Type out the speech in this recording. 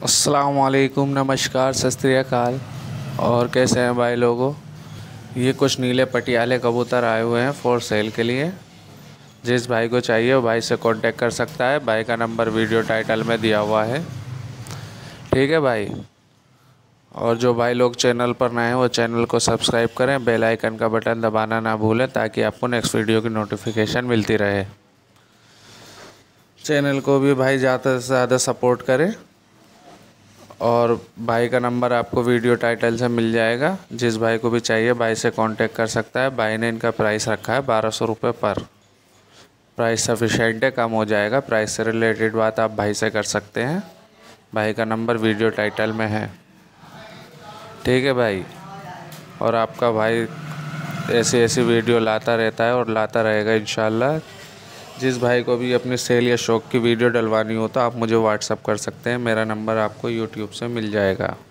अस्सलाम वालेकुम, नमस्कार, सत श्री अकाल। और कैसे हैं भाई लोगों। ये कुछ नीले पटियाले कबूतर आए हुए हैं फॉर सेल के लिए। जिस भाई को चाहिए वो भाई से कांटेक्ट कर सकता है। भाई का नंबर वीडियो टाइटल में दिया हुआ है। ठीक है भाई। और जो भाई लोग चैनल पर नए हैं वो चैनल को सब्सक्राइब करें, बेल आइकन का बटन दबाना ना भूलें ताकि आपको नेक्स्ट वीडियो की नोटिफिकेशन मिलती रहे। चैनल को भी भाई ज़्यादा से ज़्यादा सपोर्ट करें। और भाई का नंबर आपको वीडियो टाइटल से मिल जाएगा। जिस भाई को भी चाहिए भाई से कांटेक्ट कर सकता है। भाई ने इनका प्राइस रखा है 1200 रुपये पर। प्राइस सफिशेंट है, कम हो जाएगा। प्राइस से रिलेटेड बात आप भाई से कर सकते हैं। भाई का नंबर वीडियो टाइटल में है। ठीक है भाई। और आपका भाई ऐसी ऐसी वीडियो लाता रहता है और लाता रहेगा इंशाल्लाह। जिस भाई को भी अपनी सेल या शौक़ की वीडियो डलवानी हो तो आप मुझे व्हाट्सअप कर सकते हैं। मेरा नंबर आपको यूट्यूब से मिल जाएगा।